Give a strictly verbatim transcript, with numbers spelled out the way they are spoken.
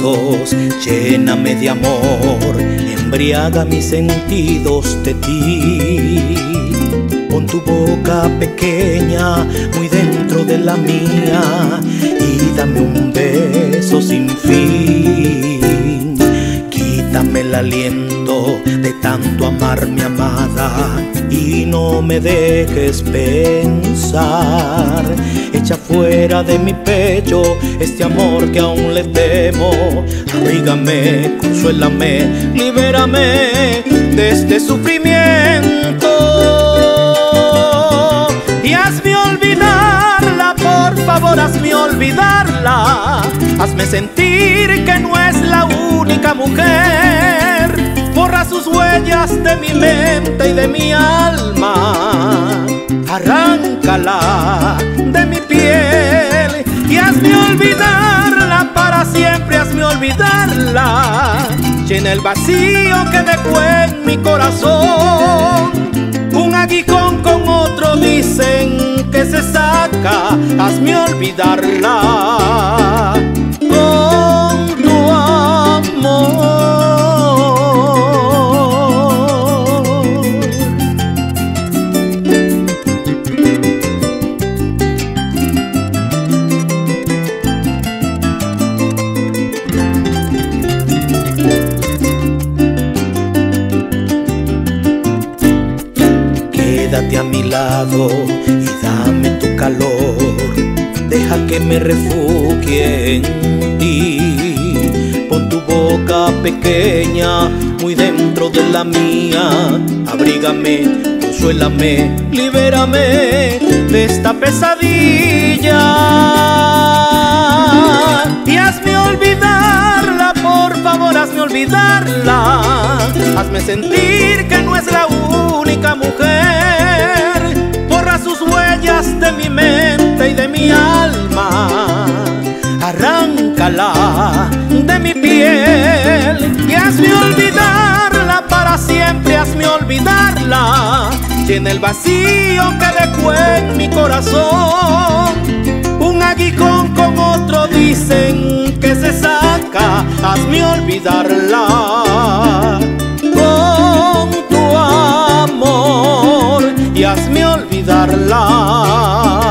latidos, lléname de amor, embriaga mis sentidos de ti. Pon tu boca pequeña muy dentro de la mía y dame un beso sin fin. Quítame el aliento de tanto amar, mi amada, y no me dejes pensar. Echa fuera de mi pecho este amor que aún le temo. Abrígame, consuélame, libérame de este sufrimiento. Y hazme olvidarla, por favor, hazme olvidarla. Hazme sentir que no es la única mujer. Borra sus huellas de mi mente y de mi alma. Arráncala de mi piel y hazme olvidarla para siempre, hazme olvidarla. Llena el vacío que dejó en mi corazón. Un aguijón con otro dicen que se saca, hazme olvidarla con tu amor. Quédate a mi lado y dame tu calor. Deja que me refugie en ti. Pon tu boca pequeña muy dentro de la mía. Abrígame, consuélame, libérame de esta pesadilla. Y hazme olvidarla, por favor, hazme olvidarla. Hazme sentir que no es la única mujer. Borra sus huellas de mi mente y de mi alma. Arráncala de mi piel y hazme olvidarla para siempre, hazme olvidarla. Llena el vacío que dejó en mi corazón. Un aguijón con otro dicen que se saca, hazme olvidarla con tu amor y hazme olvidarla.